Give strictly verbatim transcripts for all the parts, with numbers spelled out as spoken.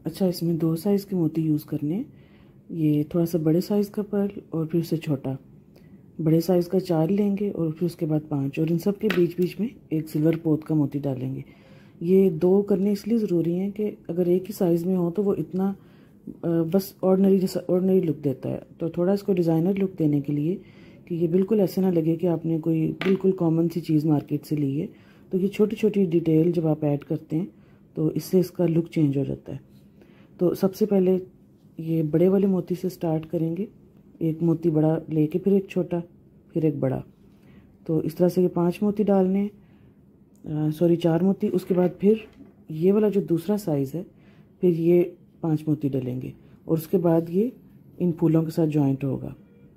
अच्छा, इसमें दो साइज़ के मोती यूज़ करने हैं। ये थोड़ा सा बड़े साइज़ का पर्ल और फिर उससे छोटा। बड़े साइज़ का चार लेंगे और फिर उसके बाद पाँच, और इन सब के बीच बीच में एक सिल्वर पोत का मोती डालेंगे। ये दो करने इसलिए ज़रूरी हैं कि अगर एक ही साइज़ में हो तो वो इतना बस ऑर्डिनरी जैसा ऑर्डिनरी लुक देता है। तो थोड़ा इसको डिज़ाइनर लुक देने के लिए कि ये बिल्कुल ऐसे ना लगे कि आपने कोई बिल्कुल कॉमन सी चीज़ मार्केट से ली है, तो ये छोटी छोटी डिटेल जब आप ऐड करते हैं तो इससे इसका लुक चेंज हो जाता है। तो सबसे पहले ये बड़े वाले मोती से स्टार्ट करेंगे। एक मोती बड़ा लेके फिर एक छोटा फिर एक बड़ा। तो इस तरह से ये पांच मोती डालने, सॉरी चार मोती। उसके बाद फिर ये वाला जो दूसरा साइज़ है फिर ये पांच मोती डलेंगे और उसके बाद ये इन फूलों के साथ जॉइंट होगा।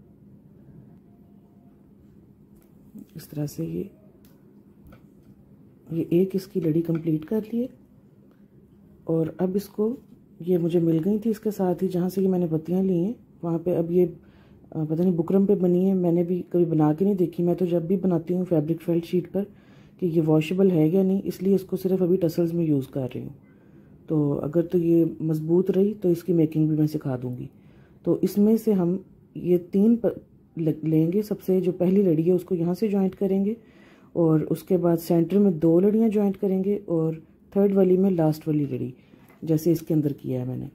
इस तरह से ये ये एक इसकी लड़ी कंप्लीट कर लिए। और अब इसको, ये मुझे मिल गई थी इसके साथ ही जहाँ से ये मैंने पत्तियाँ ली हैं वहाँ पे। अब ये पता नहीं बुकरम पे बनी है, मैंने भी कभी बना के नहीं देखी। मैं तो जब भी बनाती हूँ फैब्रिक फेल्ट शीट पर कि ये वॉशेबल है या नहीं, इसलिए इसको सिर्फ अभी टसल्स में यूज़ कर रही हूँ। तो अगर तो ये मज़बूत रही तो इसकी मेकिंग भी मैं सिखा दूँगी। तो इसमें से हम ये तीन लेंगे। सबसे जो पहली लड़ी है उसको यहाँ से जॉइंट करेंगे और उसके बाद सेंटर में दो लड़ियाँ जॉइंट करेंगे और थर्ड वाली में लास्ट वाली लड़ी, जैसे इसके अंदर किया है मैंने।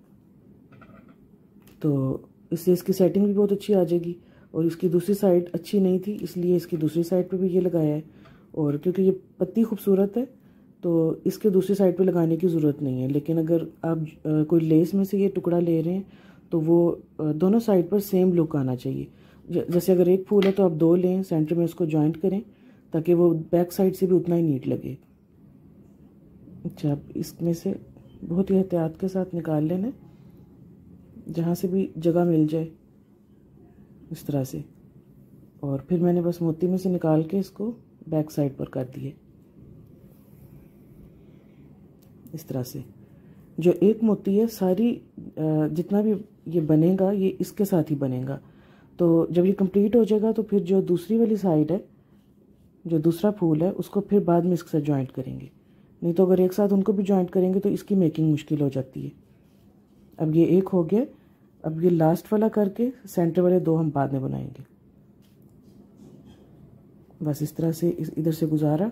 तो इससे इसकी सेटिंग भी बहुत अच्छी आ जाएगी। और इसकी दूसरी साइड अच्छी नहीं थी इसलिए इसकी दूसरी साइड पे भी ये लगाया है। और क्योंकि ये पत्ती खूबसूरत है तो इसके दूसरी साइड पे लगाने की ज़रूरत नहीं है। लेकिन अगर आप आ, कोई लेस में से ये टुकड़ा ले रहे हैं तो वो आ, दोनों साइड पर सेम लुक आना चाहिए। जैसे अगर एक फूल है तो आप दो लें, सेंटर में इसको जॉइंट करें ताकि वो बैक साइड से भी उतना ही नीट लगे। अच्छा, आप इसमें से बहुत ही एहतियात के साथ निकाल लेना, जहाँ से भी जगह मिल जाए इस तरह से। और फिर मैंने बस मोती में से निकाल के इसको बैक साइड पर कर दिए इस तरह से। जो एक मोती है सारी जितना भी ये बनेगा ये इसके साथ ही बनेगा। तो जब ये कंप्लीट हो जाएगा तो फिर जो दूसरी वाली साइड है, जो दूसरा फूल है, उसको फिर बाद में इसके साथ जॉइंट करेंगे। नहीं तो अगर एक साथ उनको भी जॉइंट करेंगे तो इसकी मेकिंग मुश्किल हो जाती है। अब ये एक हो गया। अब ये लास्ट वाला करके सेंटर वाले दो हम बाद में बनाएंगे। बस इस तरह से इस इधर से गुजारा।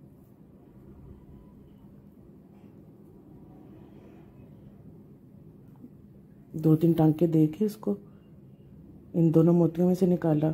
दो तीन टांके देके इसको इन दोनों मोतियों में से निकाला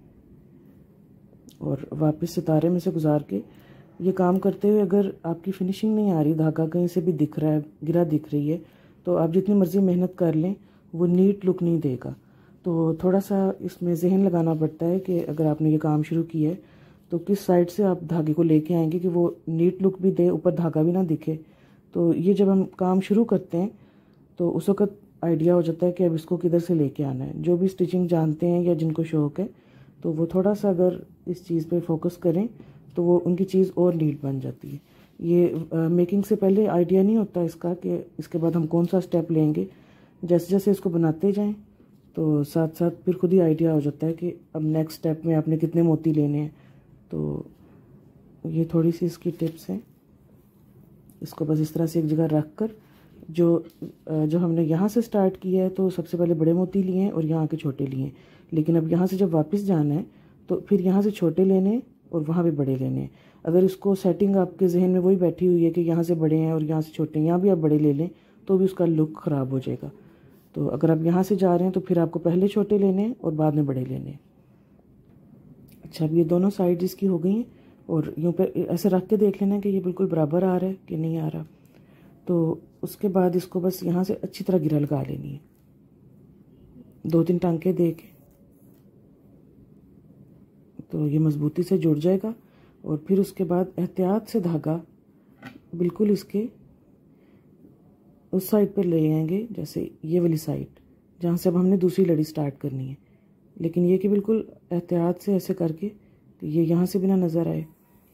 और वापस सितारे में से गुजार के ये काम करते हुए अगर आपकी फिनिशिंग नहीं आ रही, धागा कहीं से भी दिख रहा है, गिरा दिख रही है, तो आप जितनी मर्ज़ी मेहनत कर लें वो नीट लुक नहीं देगा। तो थोड़ा सा इसमें जहन लगाना पड़ता है कि अगर आपने ये काम शुरू किया है तो किस साइड से आप धागे को लेके आएंगे कि वो नीट लुक भी दे, ऊपर धागा भी ना दिखे। तो ये जब हम काम शुरू करते हैं तो उस वक़्त आइडिया हो जाता है कि अब इसको किधर से लेके आना है। जो भी स्टिचिंग जानते हैं या जिनको शौक़ है तो वो थोड़ा सा अगर इस चीज़ पे फोकस करें तो वो उनकी चीज़ और नीट बन जाती है। ये आ, मेकिंग से पहले आइडिया नहीं होता इसका कि इसके बाद हम कौन सा स्टेप लेंगे। जैसे जैसे इसको बनाते जाएं तो साथ साथ फिर खुद ही आइडिया हो जाता है कि अब नेक्स्ट स्टेप में आपने कितने मोती लेने हैं। तो ये थोड़ी सी इसकी टिप्स हैं। इसको बस इस तरह से एक जगह रख कर, जो जो हमने यहाँ से स्टार्ट किया है तो सबसे पहले बड़े मोती लिए हैं और यहाँ के छोटे लिए हैं। लेकिन अब यहाँ से जब वापस जाना है तो फिर यहाँ से छोटे लेने और वहाँ भी बड़े लेने हैं। अगर इसको सेटिंग आपके जहन में वही बैठी हुई है कि यहाँ से बड़े हैं और यहाँ से छोटे हैं, यहाँ भी आप बड़े ले लें तो भी उसका लुक ख़राब हो जाएगा। तो अगर आप यहाँ से जा रहे हैं तो फिर आपको पहले छोटे लेने हैं और बाद में बड़े लेने हैं। अच्छा, अब ये दोनों साइड इसकी हो गई हैं और यूँ पर ऐसे रख के देख लेना कि ये बिल्कुल बराबर आ रहा है कि नहीं आ रहा। तो उसके बाद इसको बस यहाँ से अच्छी तरह गिरा लगा लेनी है, दो तीन टांके दे के, तो ये मज़बूती से जुड़ जाएगा। और फिर उसके बाद एहतियात से धागा बिल्कुल इसके उस साइड पर ले आएंगे, जैसे ये वाली साइड जहाँ से अब हमने दूसरी लड़ी स्टार्ट करनी है। लेकिन ये कि बिल्कुल एहतियात से ऐसे करके कि ये यहाँ से भी ना नज़र आए।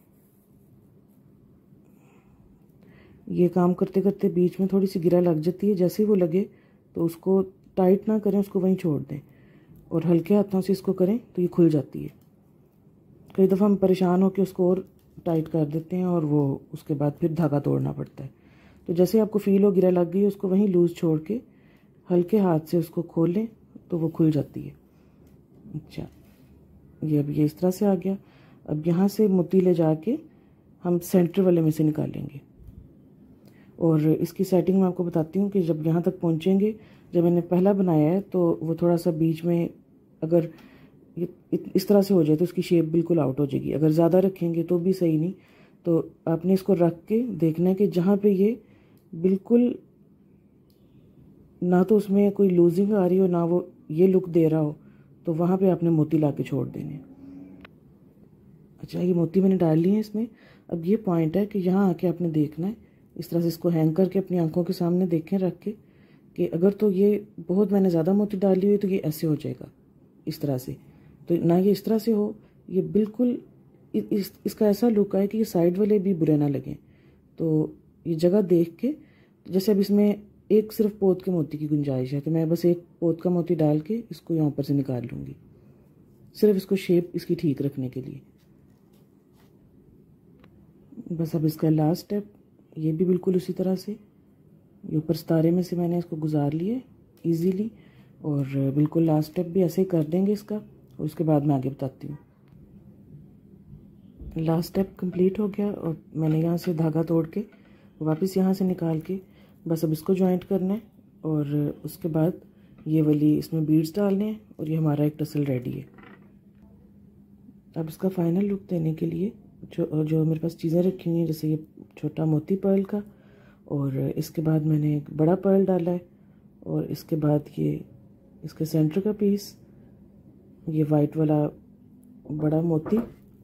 ये काम करते करते बीच में थोड़ी सी गिरा लग जाती है। जैसे ही वो लगे तो उसको टाइट ना करें, उसको वहीं छोड़ दें और हल्के हाथों से इसको करें तो ये खुल जाती है। कई दफ़ा हम परेशान होकर उसको और टाइट कर देते हैं और वो उसके बाद फिर धागा तोड़ना पड़ता है। तो जैसे आपको फील हो गिरा लग गई है, उसको वहीं लूज़ छोड़ के हल्के हाथ से उसको खोलें तो वो खुल जाती है। अच्छा, ये अब ये इस तरह से आ गया। अब यहाँ से मोती ले जाके हम सेंटर वाले में से निकालेंगे। और इसकी सेटिंग मैं आपको बताती हूँ कि जब यहाँ तक पहुँचेंगे, जब मैंने पहला बनाया है तो वो थोड़ा सा बीच में अगर इस तरह से हो जाए तो उसकी शेप बिल्कुल आउट हो जाएगी। अगर ज़्यादा रखेंगे तो भी सही नहीं। तो आपने इसको रख के देखना है कि जहाँ पे ये बिल्कुल ना तो उसमें कोई लूजिंग आ रही हो ना वो ये लुक दे रहा हो, तो वहाँ पे आपने मोती ला के छोड़ देने। अच्छा, ये मोती मैंने डाल लिए हैं इसमें। अब ये पॉइंट है कि यहाँ आके आपने देखना है, इस तरह से इसको हैंग करके अपनी आंखों के सामने देखें रख के कि अगर तो ये बहुत मैंने ज़्यादा मोती डाली हुई तो ये ऐसे हो जाएगा इस तरह से। तो ना ये इस तरह से हो, ये बिल्कुल इस इसका ऐसा लुक आए कि ये साइड वाले भी बुरे ना लगें। तो ये जगह देख के, जैसे अब इसमें एक सिर्फ पोत के मोती की गुंजाइश है तो मैं बस एक पोत का मोती डाल के इसको यहाँ पर से निकाल लूँगी, सिर्फ इसको शेप इसकी ठीक रखने के लिए। बस अब इसका लास्ट स्टेप ये भी बिल्कुल उसी तरह से, ये ऊपर सितारे में से मैंने इसको गुजार लिए इजीली, और बिल्कुल लास्ट स्टेप भी ऐसे ही कर देंगे इसका, और उसके बाद मैं आगे बताती हूँ। लास्ट स्टेप कंप्लीट हो गया और मैंने यहाँ से धागा तोड़ के वापस यहाँ से निकाल के बस अब इसको जॉइंट करना है, और उसके बाद ये वाली इसमें बीड्स डालने हैं और ये हमारा एक टसल रेडी है। अब इसका फाइनल लुक देने के लिए जो जो मेरे पास चीज़ें रखी हुई हैं, जैसे ये छोटा मोती पर्ल का, और इसके बाद मैंने एक बड़ा पर्ल डाला है, और इसके बाद ये इसके सेंटर का पीस, ये वाइट वाला बड़ा मोती,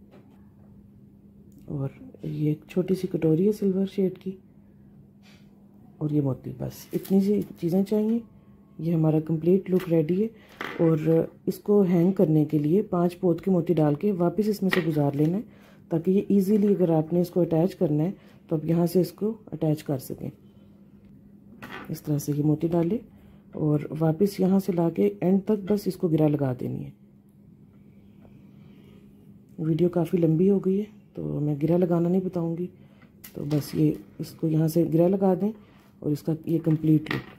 और ये एक छोटी सी कटोरी है सिल्वर शेड की, और ये मोती। बस इतनी सी चीज़ें चाहिए, ये हमारा कंप्लीट लुक रेडी है। और इसको हैंग करने के लिए पांच पोत के मोती डाल के वापस इसमें से गुजार लेना है, ताकि ये इजीली अगर आपने इसको अटैच करना है तो आप यहाँ से इसको अटैच कर सकें। इस तरह से ये मोती डाले और वापस यहाँ से लाके एंड तक बस इसको गिरा लगा देनी है। वीडियो काफ़ी लंबी हो गई है तो मैं गिरा लगाना नहीं बताऊंगी, तो बस ये इसको यहाँ से गिरा लगा दें और इसका ये कंप्लीट लुक।